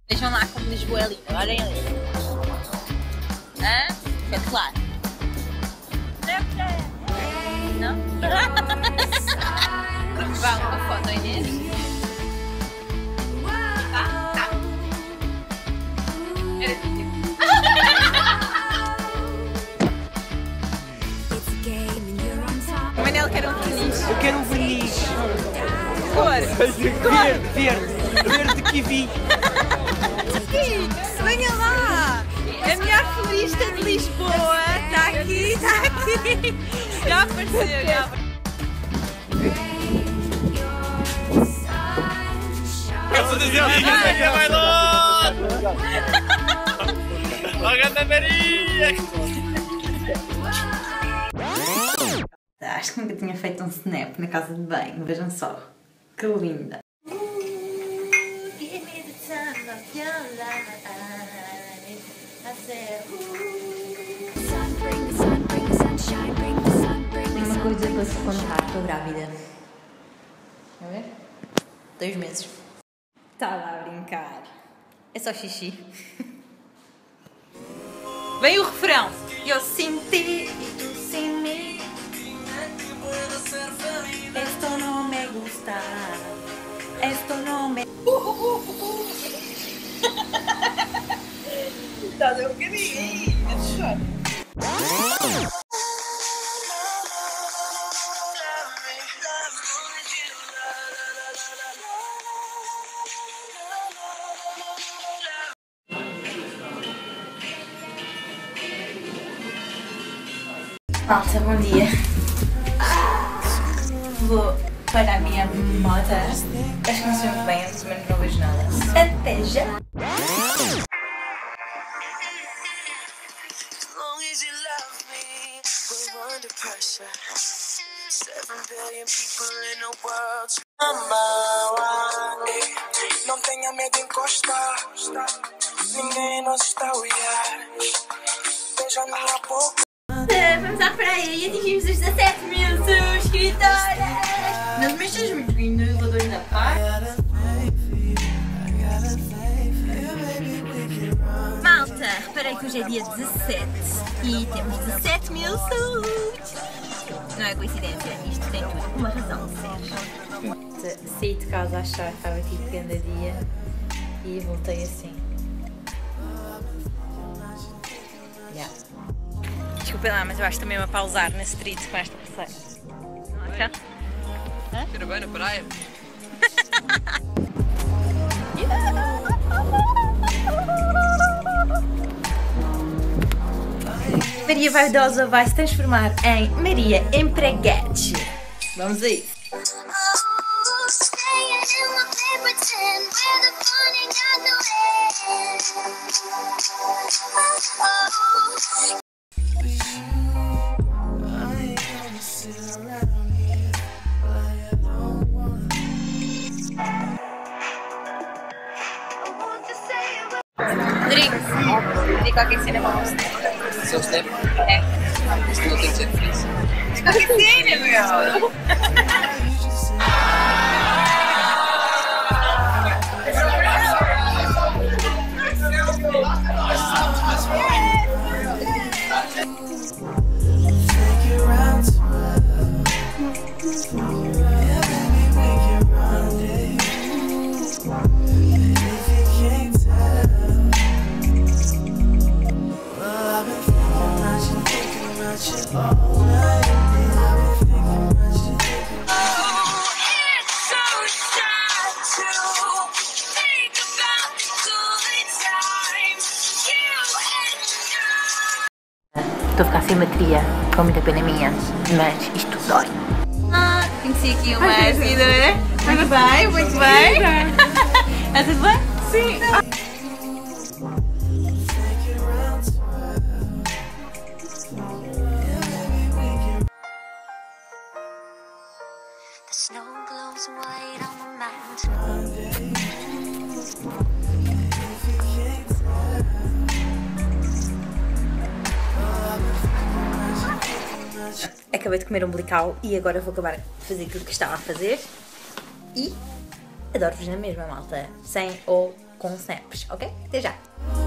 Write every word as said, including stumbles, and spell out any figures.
Vejam lá como Lisboa é linda, olhem ali. Hã? Espetacular. Não? Vamos lá uma foto, Inês. Tá, tá. Era assim. O Manel quer um verniz. Eu quero um verniz. Cor. Verde, verde. Verde kiwi. Venha lá! A melhor florista de Lisboa está aqui, está aqui! Já apareceu, já apareceu. Posso dizer o que vai lá? Olha a Maria! Acho que nunca tinha feito um snap na casa de banho, vejam só. Que linda! Tenho uma coisa para se contar, estou grávida. A ver? Dois meses. Estava a brincar. É só xixi. Vem o refrão. Eu senti e tu sem mim. Esto no me gusta. Esto no me... Está a dar um bocadinho aí, é de chorar. Malta, bom dia. Vou para a minha moto. Acho que não sei muito bem, mais ou menos não vejo nada. Até já! Não tenha medo de encostar. Ninguém nos está a olhar. Beija a minha boca. Vamos à praia e atingimos os dezassete mil subscritores! Nas mexas muito lindas, elevadores da paz. Malta, reparei que hoje é dia dezassete e temos dezassete mil subs! Não é coincidência, isto tem tudo uma razão de ser. Saí de casa a achar que estava tipo grande dia e voltei assim. Yeah. Desculpem lá, mas eu acho também uma pausar na street com esta parceira. Não acha? Cheira bem na praia. Maria Vaidosa vai se transformar em Maria Empreguete. Vamos a isso. Rodrigo, diga qualquer cena para você. Seu step? É. Isto não tem que ser difícil. Qualquer cena, meu! Estou a ficar sem bateria, com muita pena minha, mas isto dói. Ah, conheci aqui uma seguidora. Muito bem, muito bem. Está tudo bem? Sim. Acabei de comer um umbilical e agora vou acabar de fazer aquilo que estava a fazer. E adoro-vos na mesma, malta. Sem ou com snaps, ok? Até já!